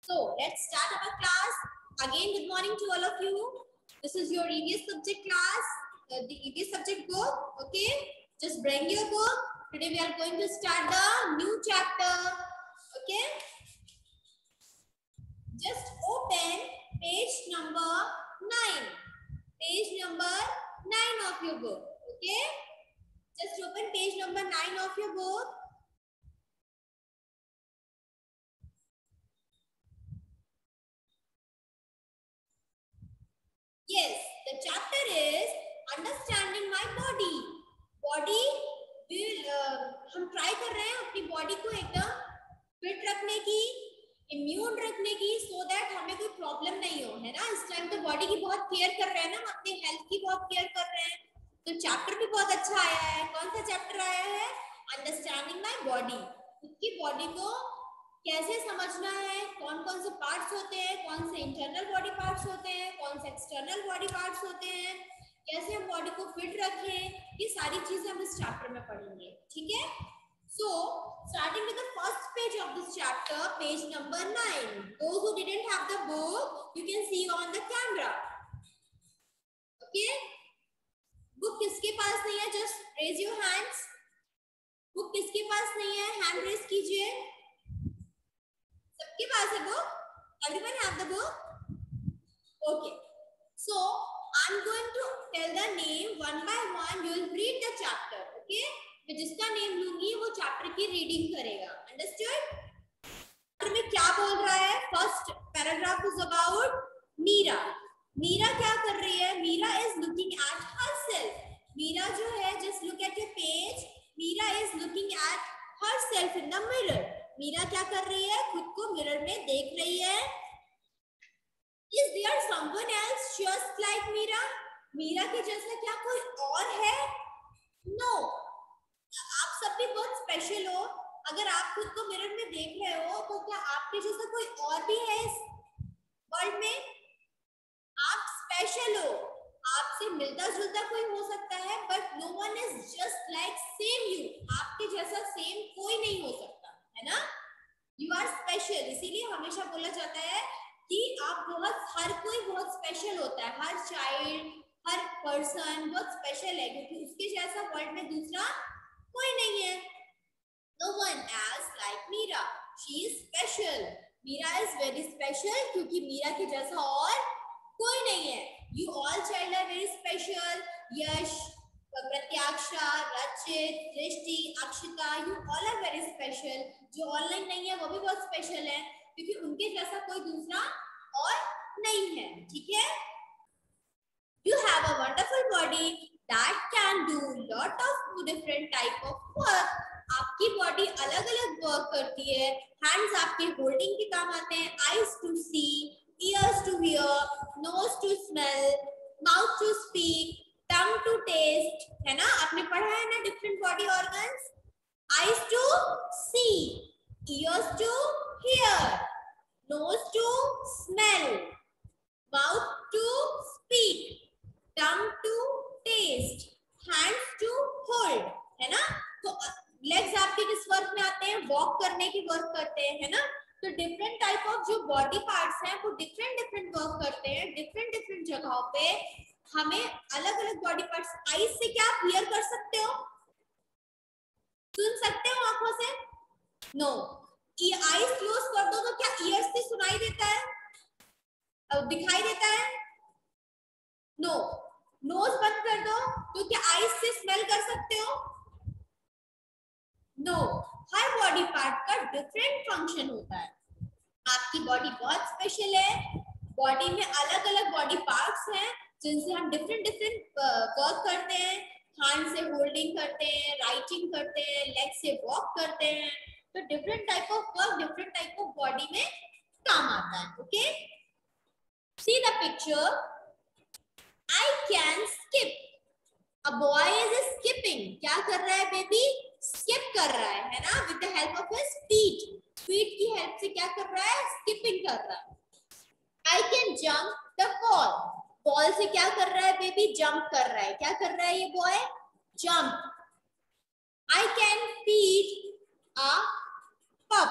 So let's start our class. Again, good morning to all of you. This is your EVS subject class, the EVS subject book. Okay, just bring your book. Today we are going to start the new chapter. Okay, just open page number 9. Page number 9 of your book. Okay, just open page number 9 of your book. Yes, the chapter is understanding my body. Body हम try कर रहे हैं अपनी body को एकदम fit रखने की, immune रखने की, सो दैट हमें कोई प्रॉब्लम नहीं हो, है ना। इस टाइम तो बॉडी की बहुत केयर कर रहे हैं ना, हम अपनी हेल्थ की बहुत केयर कर रहे हैं। तो चैप्टर भी बहुत अच्छा आया है। कौन सा चैप्टर आया है? Understanding my body. खुद की बॉडी को कैसे समझना है, कौन कौन से पार्ट्स होते हैं, कौन से इंटरनल बॉडी पार्ट्स होते हैं, कौन से एक्सटर्नल बॉडी पार्ट्स होते हैं, कैसे हम बॉडी को फिट रखें, ये सारी चीजें हम इस चैप्टर में पढ़ेंगे। ठीक है। So starting with the first page of this chapter, page number 9. Those who didn't have the book, you can see on the camera. Okay. Book किसके पास नहीं है? Just raise your hands. Book किसके पास नहीं है? हैंड रेज कीजिए. सबके पास है book? Everyone have the book? Okay. So I'm going to tell the name one by one. You will read the chapter. Okay? मैं जिसका नेम लूंगी वो चैप्टर की रीडिंग करेगा. अंडरस्टूड? चैप्टर में क्या बोल रहा है? First paragraph is about Meera. Meera क्या कर रही है? Meera is looking at herself. Meera जो है, just look at your page. Meera is looking at herself in the mirror. Meera क्या कर रही है? खुद को मिरर में देख रही है. Is there someone else just like Meera? Meera के जैसा क्या कोई और है? No. आप सब भी बहुत स्पेशल हो. अगर आप खुद को मिरर में देख रहे हो तो क्या आपके जैसा कोई और भी है इस वर्ल्ड में? आप स्पेशल हो. आपसे मिलता जुलता कोई हो सकता है, but no one is just like same you. आपके जैसा सेम कोई नहीं हो सकता, है ना. You are special. इसीलिए हमेशा बोला जाता है कि आप बहुत, हर कोई बहुत स्पेशल होता है. हर चाइल्ड, हर पर्सन बहुत स्पेशल है, क्योंकि उसके जैसा वर्ल्ड में दूसरा कोई नहीं है. No one else like Meera. She is special. Meera is very special क्योंकि मीरा के जैसा और कोई नहीं है. You all child are very special. Yash, Pratyaksha, Rachit, Drishti, Akshita, you all are very special. जो ऑनलाइन नहीं है वो भी बहुत स्पेशल है, क्योंकि उनके जैसा कोई दूसरा और नहीं है. ठीक है. You have a wonderful body that can do lot of different type of work. आपकी बॉडी अलग अलग वर्क करती है. हैंड्स आपके होल्डिंग के काम आते हैं. Eyes to see, ears to hear, nose to smell, mouth to speak, tongue to taste, है ना. आपने पढ़ा है ना different body organs. Eyes to see, ears to hear, nose to smell, mouth to speak, tongue to taste, hands to hold, है ना. तो legs आपके किस वर्क में आते हैं? वॉक करने की वर्क करते हैं, है ना. तो डिफरेंट टाइप ऑफ जो बॉडी पार्ट्स हैं वो डिफरेंट डिफरेंट वर्क करते हैं डिफरेंट डिफरेंट जगहों पे. हमें अलग अलग बॉडी पार्ट्स. आईज से क्या आप हियर कर सकते हो? सुन सकते हो आंखों से? नो. आईज क्लोज कर दो तो क्या ईयर्स से सुनाई देता है, दिखाई देता है? नो. नोज बंद कर दो तो क्या आईज से स्मेल कर सकते हो? नो. हर बॉडी पार्ट का डिफरेंट फंक्शन होता है. आपकी बॉडी बहुत स्पेशल है. बॉडी में अलग अलग बॉडी पार्ट्स हैं जिनसे हम डिफरेंट डिफरेंट वर्क करते हैं. हैंड से होल्डिंग करते हैं, राइटिंग करते हैं, लेग से वॉक करते हैं. तो different type of work different type of body में काम आता है. Okay. See the picture. I can skip. A boy is skipping. क्या कर रहा है बेबी? स्किप कर रहा है ना, with the help of his feet. Feet की हेल्प से क्या कर रहा है? स्किपिंग कर रहा है. I can jump the ball. Ball से क्या कर रहा है बेबी? जंप कर रहा है. क्या कर रहा है ये boy? Jump. I can feed a pup.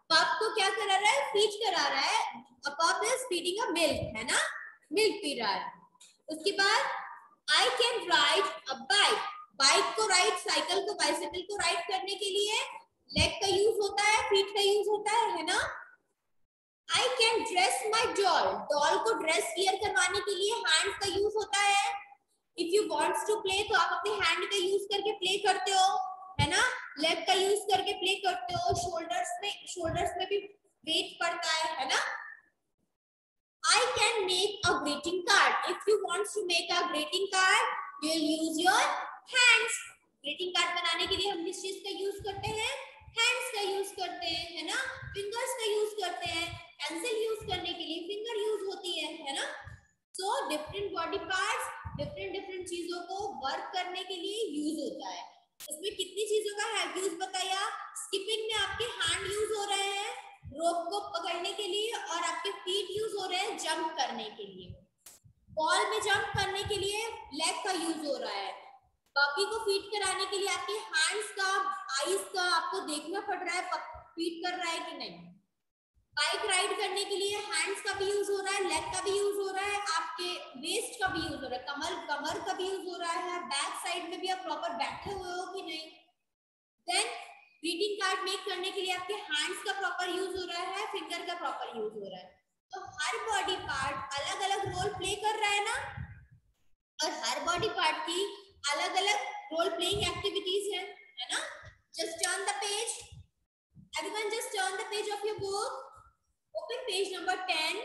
Pup को क्या करा रहा है, फीड करा रहा है, पप इज फीडिंग अ मिल्क, है ना, मिल्क पी रहा है। उसके बाद I can ride a bike, bike को राइड, साइकिल को, बाइसाइकिल को राइड करने के लिए लेग का यूज होता है, फीट का यूज होता है ना। I can dress my doll, doll को ड्रेस वियर करवाने के लिए हैंड का यूज होता है। If you wants to play तो आप अपने हैंड का यूज करके प्ले करते हो, है ना, लेग का यूज करके प्ले करते हो, शोल्डर्स में भी वेट पड़ता है ना। I can make a greeting card. If you want to make a greeting card, you will use your hands. Greeting card बनाने के लिए हम किस चीज का यूज करते हैं, hands का यूज करते हैं, है ना, fingers का यूज करते हैं, pencil यूज करने के लिए finger यूज होती है ना। So different body parts, different चीजों को वर्क करने के लिए यूज होता है। इसमें कितनी चीजों का है यूज बताया, स्किपिंग में आपके हैंड यूज हो रहे हैं रोप को पकड़ने के लिए, और आपके फीट यूज हो रहे हैं जंप करने के लिए। बॉल में जंप करने के लिए लेग का यूज हो रहा है। पपी को फीड कराने के लिए आपके हैंड्स का, आईज का आपको देखना पड़ रहा है फीड कर रहा है कि नहीं। बाइक राइड करने के लिए हैंड्स का भी यूज हो रहा है, लेग का भी यूज हो रहा है, आपके वेस्ट का भी यूज हो रहा है, कमर का भी यूज हो रहा है, बैक साइड में भी आप प्रॉपर बैठे हुए हो कि नहीं। देन ग्रीटिंग कार्ड मेक करने के लिए आपके हैंड्स का प्रॉपर यूज हो रहा है, फिंगर का प्रॉपर यूज हो रहा है। तो हर बॉडी पार्ट अलग अलग रोल प्ले कर रहा है ना, और हर बॉडी पार्ट की अलग अलग रोल प्लेइंग एक्टिविटीज है ना। Just turn the page, everyone just turn the page of your book, open page number 10.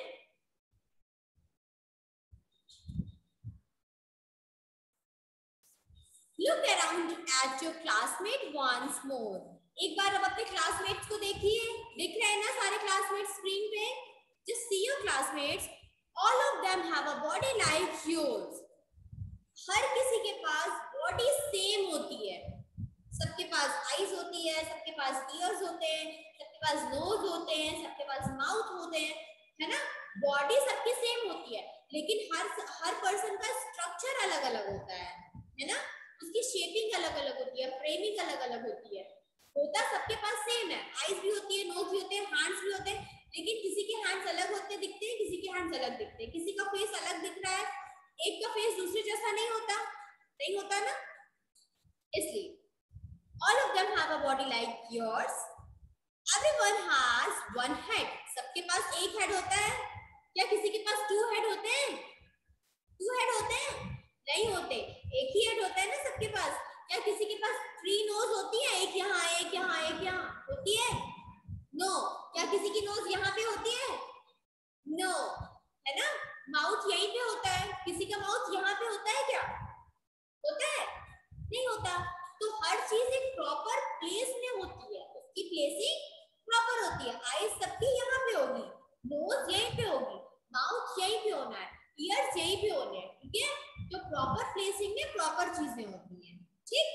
Look around at your classmate once more. एक बार अब अपने क्लासमेट्स को देखिए, दिख रहे हैं ना सारे क्लासमेट्स स्क्रीन पे। Just see your classmates, all of them have a body like yours. हर किसी के पास बॉडी सेम होती है, सबके पास आईज होती है, सबके पास ईयर्स होते हैं, सबके पास नोज होते हैं, सबके पास माउथ होते हैं, है ना। बॉडी सबकी सेम होती है, लेकिन हर पर्सन का स्ट्रक्चर अलग अलग होता है ना, उसकी शेपिंग अलग अलग होती है, फ्रेमिंग अलग अलग होती है। होता सबके पास सेम है, आईज भी होती है, नोज भी होते हैं, हैंड्स भी होते हैं, लेकिन किसी के हैंड्स अलग होते दिखते हैं, किसी के हैंड्स अलग दिखते हैं, किसी का फेस अलग दिख रहा है, एक का फेस दूसरे जैसा नहीं होता ना। इसलिए all of them have a body like yours. Everyone has one head. सबके पास एक हेड होता है क्या, किसी के पास 2 हेड होते हैं, 2 हेड होते हैं, नहीं होते, एक ही हेड होता है ना सबके पास। क्या किसी के पास 3 नोज होती है, एक यहाँ एक यहाँ एक यहाँ होती है, नो। क्या किसी की नोज यहाँ पे होती है, नो, है ना। माउथ यहीं पे होता है, किसी का माउथ यहाँ पे होता है, क्या होता है, नहीं होता। तो हर चीज एक प्रॉपर प्लेस में होती है, उसकी प्लेसिंग प्रॉपर होती है। आईज सबकी यहाँ पे होगी, नोज यहीं पे होगी, माउथ यहीं पे होना है, ईयर्स यहीं पे होने हैं, ठीक है। तो प्रॉपर प्लेसिंग में प्रॉपर चीजें होती हैं, ठीक।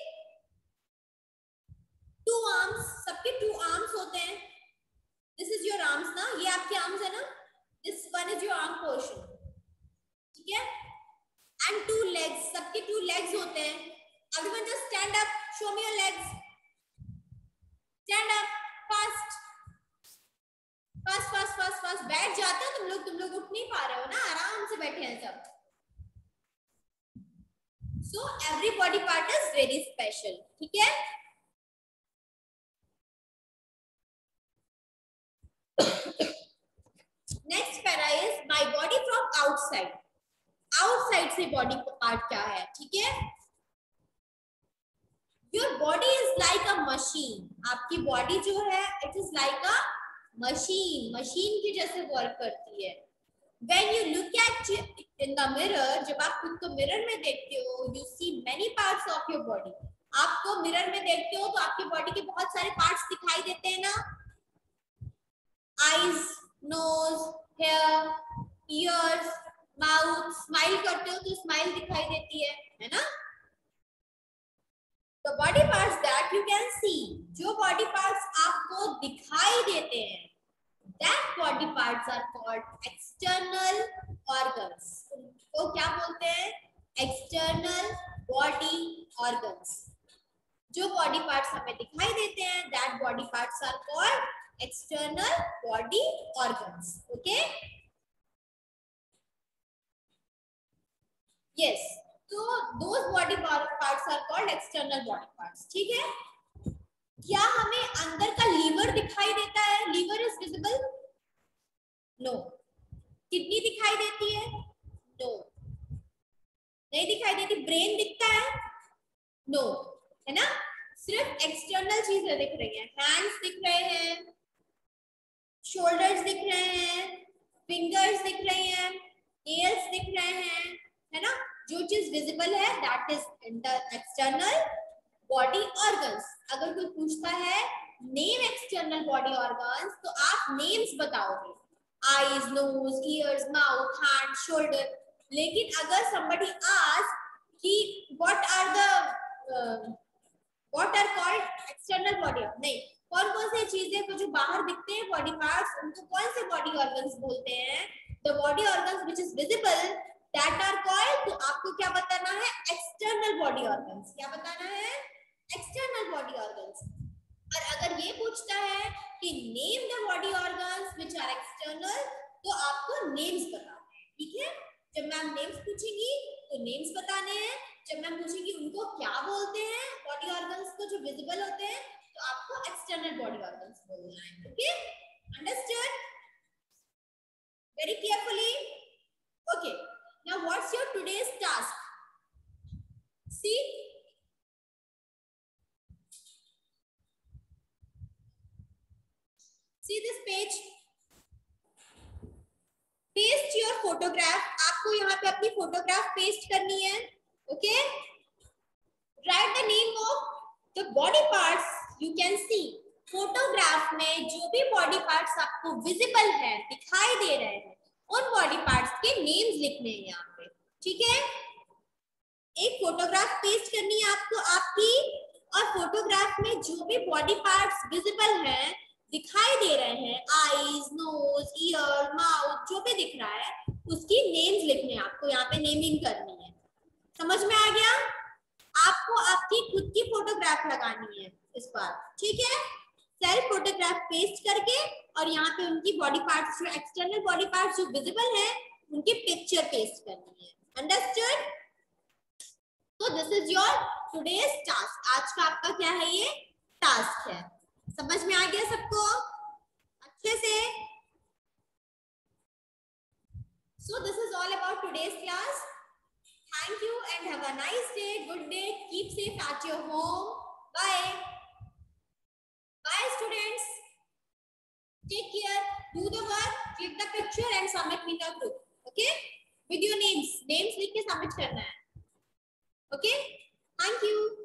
2 आर्म्स, सबके 2 आर्म्स होते हैं। दिस इज योर आर्म्स ना, ये आपके आर्म्स है ना, this one is your arm portion, ठीक है। एंड 2 लेग्स, सबके 2 लेग्स होते हैं। Everyone just stand up, show me your legs, stand up fast, fast fast fast fast। बैठ जाते हो तुम लोग उठ नहीं पा रहे हो ना, आराम से बैठे हैं सब। So every body part is very special, ठीक है। Next para is my body from outside. Outside से body part क्या है, ठीक है। Your body is like a machine. आपकी बॉडी जो है it is like a machine, machine की जैसे वर्क करती है। When you look at in the mirror, जब आप खुद को मिरर में देखते हो, you see many parts of your body. आपको मिरर में देखते हो तो आपकी बॉडी के बहुत सारे पार्ट्स दिखाई देते हैं ना, eyes, nose, hair, ears, mouth, smile करते हो तो स्माइल दिखाई देती है ना। The body parts that you can see, जो body parts आपको दिखाई देते हैं, that body parts are called external organs. तो क्या बोलते हैं, external body organs. जो body parts हमें दिखाई देते हैं, that body parts are called external body organs. Okay, yes, so those body parts are called external body parts. ठीक है, क्या हमें अंदर का लीवर दिखाई देता है? Liver is visible? No. Kidney दिखाई देती है? नो, नहीं दिखाई देती। ब्रेन दिखता है? नो, है ना? सिर्फ एक्सटर्नल चीजें दिख रही हैं। हैंड्स दिख रहे हैं, शोल्डर्स दिख रहे हैं, फिंगर्स दिख रही हैं, नेल्स दिख रहे हैं, है ना? जो चीज विजिबल है that is external body organs. अगर कोई पूछता है नेम एक्सटर्नल बॉडी ऑर्गन्स, तो आप नेम्स बताओगे, eyes, nose, ears, mouth, hand, shoulder. लेकिन अगर somebody ask कि what are called external body, नहीं, कौन कौन से चीजें को जो बाहर दिखते हैं बॉडी पार्ट्स, उनको कौन से बॉडी ऑर्गन्स बोलते हैं? The body organs which is visible that are called, तो आपको क्या बताना है? External body organs. क्या बताना है? External body organs. और अगर ये पूछता है कि name the body organs which are external, तो आपको नेम्स बताना है। ठीक है, जब मैम नेम्स पूछेंगी तो नेम्स बताने हैं। जब मैम पूछेंगी उनको क्या बोलते हैं बॉडी ऑर्गन्स को जो विजिबल होते हैं, तो आपको एक्सटर्नल बॉडी ऑर्गन्स बोलना है। Okay, understood? Very carefully. Okay, now what's your today's task? See, see this page, paste your photograph। आपको यहाँ पे अपनी फोटोग्राफ पेस्ट करनी है। Okay, write the name of the body parts you can see। Photograph में जो भी body parts आपको विजिबल है, दिखाई दे रहे हैं, उन बॉडी पार्ट्स के नेम्स लिखने हैं यहाँ पे। ठीक है, एक फोटोग्राफ पेस्ट करनी है आपको आपकी, और फोटोग्राफ में जो भी बॉडी पार्ट्स विजिबल हैं, दिखाई दे रहे हैं, आईज, नोज, ईयर, माउथ, जो भी दिख रहा है, उसकी नेम्स लिखने हैं आपको। यहाँ पे नेमिंग करनी है। समझ में आ गया? आपको आपकी खुद की फोटोग्राफ लगानी है इस बार। ठीक है, सेल्फ फोटोग्राफ पेस्ट करके, और यहाँ पे उनकी बॉडी पार्ट्स, जो एक्सटर्नल बॉडी पार्ट्स जो विजिबल है, उनकी पिक्चर पेस्ट करनी है। अंडरस्टूड? तो this is your today's task. आज का आपका क्या है? ये टास्क है। समझ में आ गया सबको अच्छे से? So this is all about today's class. Thank you and have a nice day. Good day. Keep safe at your home. Bye. Bye students. Take care. Do the work. Click the picture and submit in the group. Okay? With your names. Names लिख के submit करना है. Okay? Thank you.